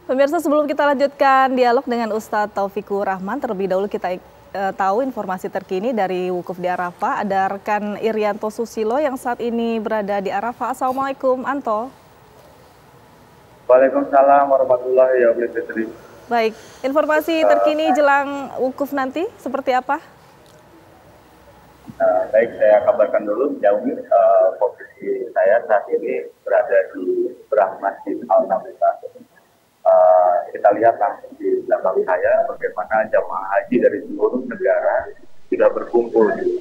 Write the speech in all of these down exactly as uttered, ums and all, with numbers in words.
Pemirsa, sebelum kita lanjutkan dialog dengan Ustadz Taufikur Rahman, terlebih dahulu kita uh, tahu informasi terkini dari Wukuf di Arafah. Ada rekan Irianto Susilo yang saat ini berada di Arafah. Assalamualaikum, Anto. Waalaikumsalam warahmatullahi wabarakatuh. Baik, informasi terkini jelang Wukuf nanti seperti apa? Uh, baik, saya kabarkan dulu jauh uh, posisi saya saat ini berada di seberang Masjid Al-Nabila. Uh, kita lihat langsung di belakang saya bagaimana jamaah haji dari seluruh negara sudah berkumpul di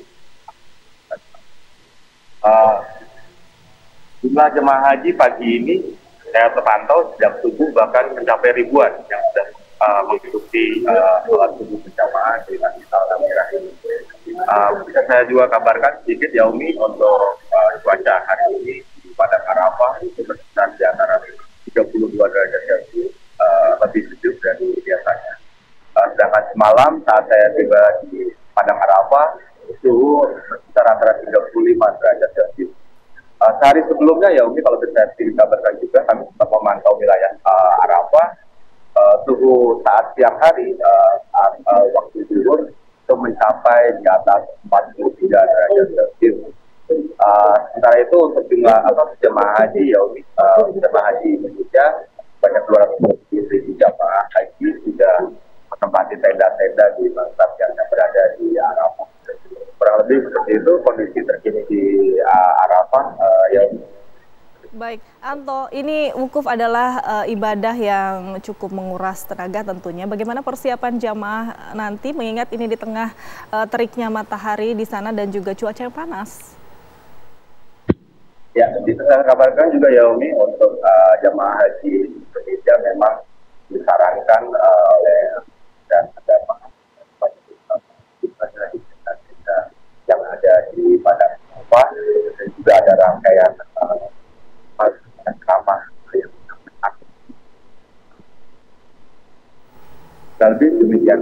uh, jumlah jemaah haji pagi ini saya terpantau sejak subuh bahkan mencapai ribuan yang sudah uh, mengikuti uh, sholat subuh berjamaah di Masjid Al-Nabila ini. Uh, bisa saya juga kabarkan sedikit ya Umi untuk uh, cuaca hari ini di Padang Arafah itu berkisar di antara tiga puluh dua derajat Celcius, uh, lebih sejuk dari biasanya. Uh, sedangkan semalam saat saya tiba di Padang Arafah, suhu berkisar antara tiga puluh lima derajat Celcius. Uh, sehari sebelumnya ya Umi, kalau bisa dikabarkan juga, kami sempat memantau wilayah uh, Arafah, uh, suhu saat siang hari, uh, saat uh, waktu zuhur, itu mencapai di atas empat puluh tiga derajat Celcius. Uh, sementara itu untuk jumlah atau jemaah haji ya Umi, uh, jemaah haji Indonesia banyak dua ratus ribu jemaah haji sudah menempati tenda-tenda di tempat yang berada di Arafah. Kurang lebih seperti itu kondisi terkini di uh, Arafah uh, ya Umi. Baik, Anto, ini wukuf adalah uh, ibadah yang cukup menguras tenaga tentunya. Bagaimana persiapan jamaah nanti mengingat ini di tengah uh, teriknya matahari di sana dan juga cuaca yang panas? Ya, kita kabarkan juga ya Umi, untuk uh, jamaah haji Indonesia memang disarankan uh, oleh dan ada yang ada di Padang Arafah dan juga ada rangkaian uh, ramah yang lebih demikian.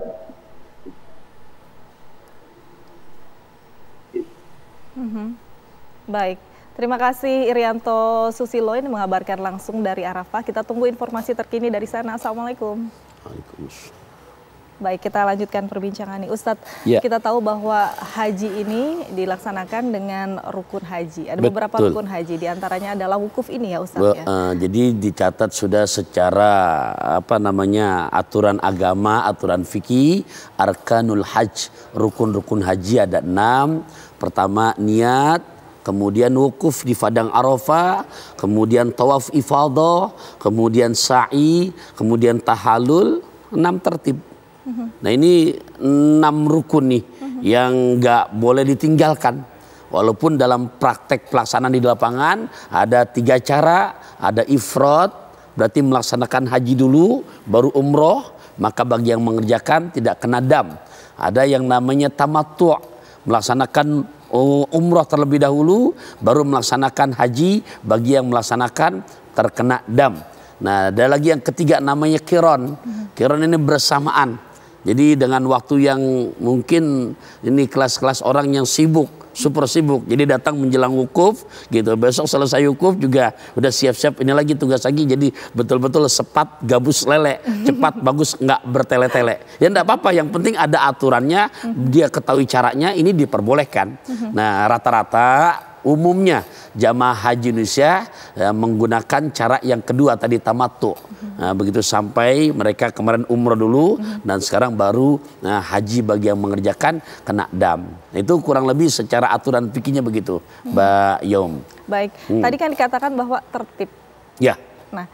Mm-hmm. Baik. Terima kasih Irianto Susilo ini mengabarkan langsung dari Arafah. Kita tunggu informasi terkini dari sana. Assalamualaikum. Waalaikumsalam. Baik, kita lanjutkan perbincangan nih. Ustadz, ya. Kita tahu bahwa haji ini dilaksanakan dengan rukun haji. Ada Betul. beberapa rukun haji, diantaranya adalah wukuf ini ya Ustadz ya? Uh, jadi dicatat sudah secara apa namanya aturan agama, aturan fikih, arkanul hajj, rukun-rukun haji ada enam. Pertama niat, kemudian wukuf di Padang Arafah, kemudian tawaf ifadah, kemudian sa'i, kemudian tahalul, enam tertib. Nah ini enam rukun nih uh-huh. yang nggak boleh ditinggalkan. Walaupun dalam praktek pelaksanaan di lapangan ada tiga cara, ada ifrad, berarti melaksanakan haji dulu, baru umroh, maka bagi yang mengerjakan tidak kena dam. Ada yang namanya tamattu', melaksanakan umroh terlebih dahulu, baru melaksanakan haji, bagi yang melaksanakan terkena dam. Nah ada lagi yang ketiga namanya kiron. Kiron ini bersamaan. Jadi dengan waktu yang mungkin ini kelas-kelas orang yang sibuk, super sibuk. Jadi datang menjelang wukuf gitu. Besok selesai wukuf juga udah siap-siap ini lagi tugas lagi. Jadi betul-betul sepat gabus lele, cepat bagus nggak bertele-tele. Ya enggak apa-apa, yang penting ada aturannya, dia ketahui caranya, ini diperbolehkan. Nah, rata-rata umumnya jamaah haji Indonesia ya, menggunakan cara yang kedua tadi tamattu. Nah, begitu sampai mereka kemarin umroh dulu dan sekarang baru nah, haji bagi yang mengerjakan kena dam. Nah, itu kurang lebih secara aturan fikihnya begitu, Mbak Yom. Baik, hmm. tadi kan dikatakan bahwa tertib. Ya. Nah,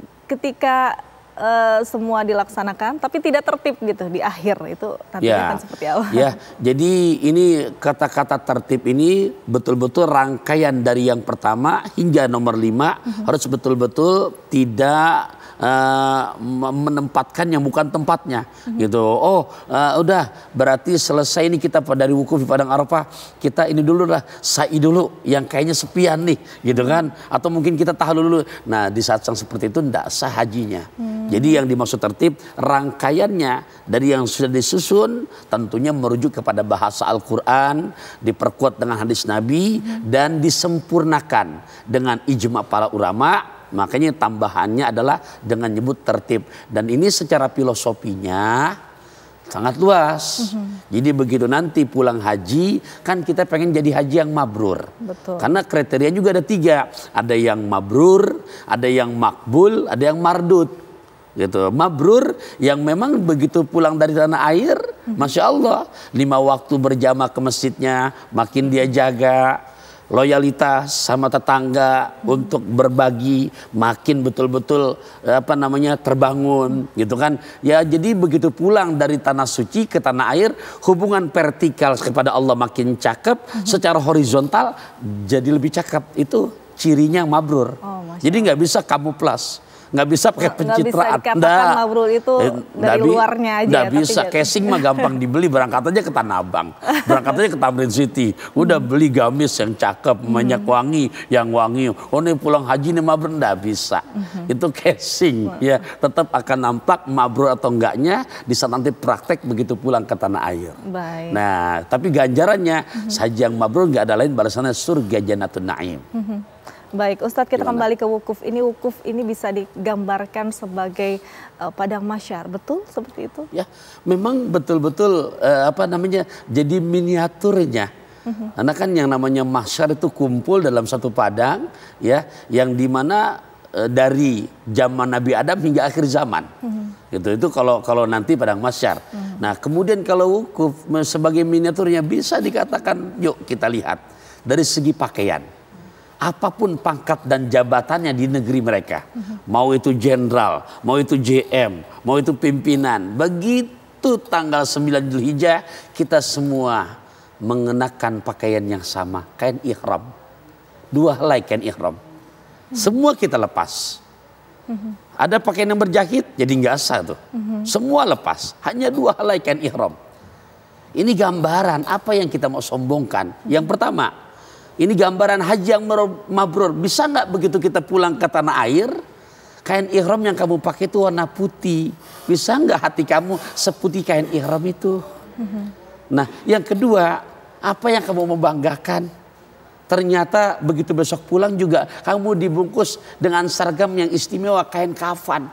ketika Uh, semua dilaksanakan tapi tidak tertib gitu di akhir, itu nantinya ya, akan seperti apa? Ya, jadi ini kata-kata tertib ini betul-betul rangkaian dari yang pertama hingga nomor lima uh-huh. harus betul-betul tidak uh, menempatkan yang bukan tempatnya uh-huh. gitu. Oh uh, udah berarti selesai ini kita dari wukuf di Padang Arafah, kita ini dulu lah sa'i dulu yang kayaknya sepian nih gitu kan, atau mungkin kita tahan dulu. Nah di saat yang seperti itu tidak sah hajinya. Hmm. Jadi yang dimaksud tertib rangkaiannya dari yang sudah disusun tentunya merujuk kepada bahasa Al-Quran, diperkuat dengan hadis Nabi hmm. dan disempurnakan dengan ijma para ulama. makanya tambahannya adalah dengan nyebut tertib. Dan ini secara filosofinya sangat luas. Mm-hmm. Jadi begitu nanti pulang haji, kan kita pengen jadi haji yang mabrur. Betul. Karena kriteria juga ada tiga. Ada yang mabrur, ada yang makbul, ada yang mardud. Gitu. Mabrur yang memang begitu pulang dari tanah air, mm-hmm. Masya Allah, lima waktu berjamaah ke masjidnya, makin dia jaga. Loyalitas sama tetangga hmm. untuk berbagi makin betul-betul apa namanya terbangun gitu kan ya. Jadi begitu pulang dari tanah suci ke tanah air, hubungan vertikal kepada Allah makin cakep, hmm. secara horizontal jadi lebih cakep. Itu cirinya mabrur. Oh, jadi nggak bisa kamuflas, nggak bisa pakai pencitraan. Nggak bisa dikatakan mabrur itu eh, dari bi, luarnya aja. Nggak ya, bisa, casing mah gampang dibeli, berangkat aja ke Tanah Abang, berangkat aja ke Tamrin City, udah hmm. beli gamis yang cakep, hmm. minyak wangi, yang wangi. Oh ini pulang haji nih mabrur, nggak bisa. Hmm. Itu casing, Wah. ya tetap akan nampak mabrur atau enggaknya di saat nanti praktek begitu pulang ke tanah air. Baik. Nah, tapi ganjarannya hmm. haji yang mabrur nggak ada lain balasannya surga Jannatun Naim. Hmm. Baik, Ustadz, kita Gimana? kembali ke wukuf. Ini wukuf ini bisa digambarkan sebagai uh, padang mahsyar, betul seperti itu? Ya, memang betul-betul uh, apa namanya jadi miniaturnya. Uh-huh. Karena kan yang namanya mahsyar itu kumpul dalam satu padang, ya, yang dimana uh, dari zaman Nabi Adam hingga akhir zaman. Uh-huh. Gitu, itu kalau kalau nanti padang mahsyar. Uh-huh. Nah, kemudian kalau wukuf sebagai miniaturnya bisa dikatakan, yuk kita lihat dari segi pakaian. Apapun pangkat dan jabatannya di negeri mereka, uh-huh. mau itu jenderal, mau itu J M, mau itu pimpinan, begitu tanggal sembilan Dzulhijjah kita semua mengenakan pakaian yang sama, kain ihram, dua helai kain ihram, uh-huh. semua kita lepas. Uh-huh. Ada pakaian yang berjahit, jadi nggak sah tuh, uh-huh. semua lepas, hanya dua helai kain ihram. Ini gambaran apa yang kita mau sombongkan. Uh-huh. Yang pertama, ini gambaran haji yang mabrur. Bisa nggak begitu kita pulang ke tanah air, kain ihram yang kamu pakai itu warna putih. Bisa nggak hati kamu seputih kain ihram itu? Mm-hmm. Nah, yang kedua, apa yang kamu membanggakan? Ternyata begitu besok pulang juga kamu dibungkus dengan seragam yang istimewa, kain kafan.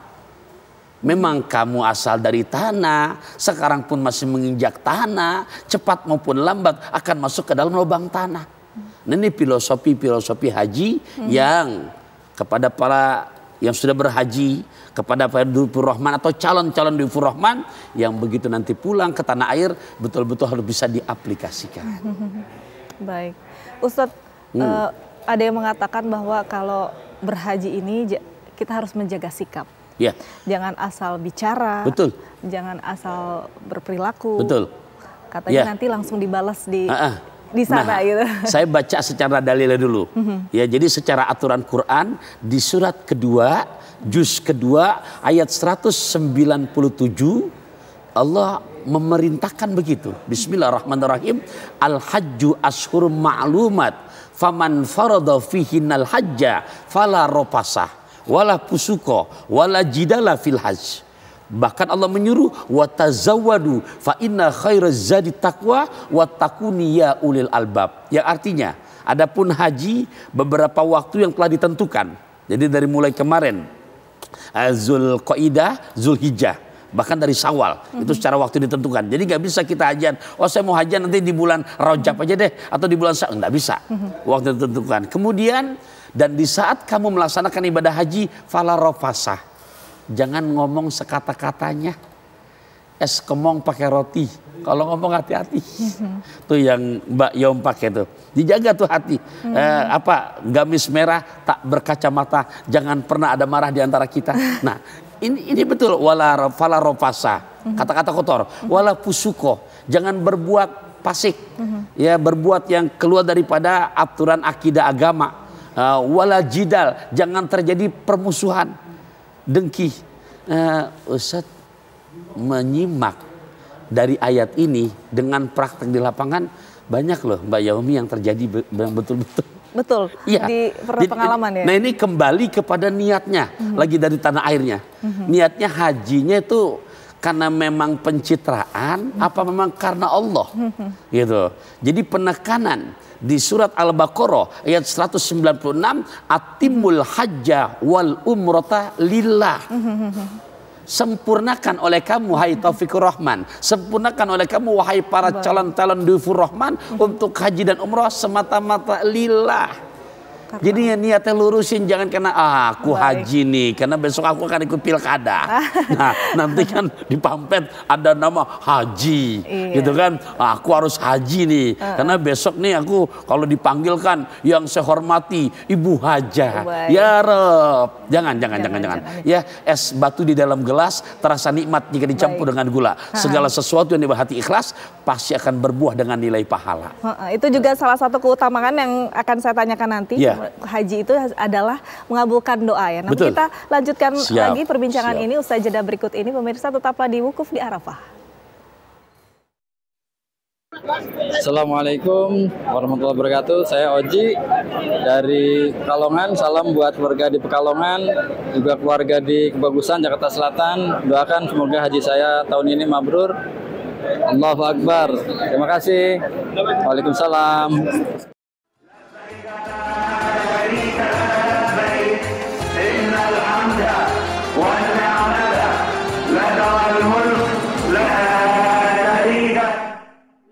Memang kamu asal dari tanah, sekarang pun masih menginjak tanah, cepat maupun lambat akan masuk ke dalam lubang tanah. Nah, ini filosofi-filosofi haji hmm. yang kepada para yang sudah berhaji, kepada para Dufur Rahman atau calon-calon Dufur Rahman yang begitu nanti pulang ke tanah air betul-betul harus bisa diaplikasikan. Baik, Ustadz, hmm. uh, ada yang mengatakan bahwa kalau berhaji ini kita harus menjaga sikap. Ya. Jangan asal bicara, betul. Jangan asal berperilaku. Betul. Katanya ya. Nanti langsung dibalas di. Uh-uh. Di sana, nah, gitu. Saya baca secara dalilnya dulu. Mm-hmm. Ya, jadi secara aturan Quran di surat kedua, juz kedua ayat seratus sembilan puluh tujuh Allah memerintahkan begitu. Bismillahirrahmanirrahim. Al-hajju ashhurun ma'lumat. Faman farada fihinnal hajja fala rafasah wala fusuqa wala jidala fil hajj. Bahkan Allah menyuruh watazawwadu fa inna khairaz zadi taqwa wattaquni ya ulil albab. Yang artinya, adapun haji beberapa waktu yang telah ditentukan. Jadi dari mulai kemarin Zulqaidah, Zulhijjah, bahkan dari Syawal, mm-hmm. itu secara waktu ditentukan. Jadi nggak bisa kita hajian, oh saya mau hajian nanti di bulan Rajab aja deh atau di bulan Syawal, nggak bisa. Mm-hmm. Waktu ditentukan. Kemudian dan di saat kamu melaksanakan ibadah haji fala rafasah. Jangan ngomong sekata-katanya. Es kemong pakai roti. Kalau ngomong hati-hati. Mm-hmm. Tuh yang Mbak Yom pakai tuh. Dijaga tuh hati. Mm-hmm. eh, apa gamis merah tak berkacamata. Jangan pernah ada marah di antara kita. Nah, ini ini betul. Wala fala rafasa. Mm-hmm. Kata-kata kotor. Mm-hmm. Wala fusuko. Jangan berbuat fasik. Mm-hmm. Ya, berbuat yang keluar daripada aturan akidah agama. Uh, wala jidal. Jangan terjadi permusuhan. Dengki. uh, Ustadz menyimak dari ayat ini dengan praktek di lapangan banyak loh Mbak Yaumi yang terjadi betul-betul. Betul, ya. Di pengalaman ya. Nah ini kembali kepada niatnya, mm-hmm. lagi dari tanah airnya. Mm-hmm. Niatnya hajinya itu karena memang pencitraan, apa memang karena Allah, gitu. Jadi penekanan di surat Al-Baqarah ayat seratus sembilan puluh enam, atimul hajja wal umrata lillah. Sempurnakan oleh kamu wahai Taufikur Rahman, sempurnakan oleh kamu wahai para calon-calon Dufur Rahman untuk haji dan umrah semata-mata lillah. Jadi niatnya lurusin, jangan karena ah, aku Baik. haji nih karena besok aku akan ikut pilkada. Nah nanti kan di pampet ada nama haji, iya. gitu kan? Ah, aku harus haji nih uh. karena besok nih aku kalau dipanggil kan yang saya hormati Ibu Haja. Baik. Ya Rob, jangan jangan jangan jangan. jangan. Ya es batu di dalam gelas terasa nikmat jika dicampur Baik. dengan gula. Segala sesuatu yang dibahati ikhlas pasti akan berbuah dengan nilai pahala. Uh, itu juga salah satu keutamaan yang akan saya tanyakan nanti. Yeah. Haji itu adalah mengabulkan doa ya. Nah, kita lanjutkan siap, lagi perbincangan siap. ini usai jeda berikut ini. Pemirsa tetaplah di Wukuf di Arafah. Assalamualaikum warahmatullahi wabarakatuh. Saya Oji dari Pekalongan. Salam buat warga di Pekalongan, juga keluarga di Kebagusan, Jakarta Selatan. Doakan semoga haji saya tahun ini mabrur. Allahu Akbar. Terima kasih. Waalaikumsalam.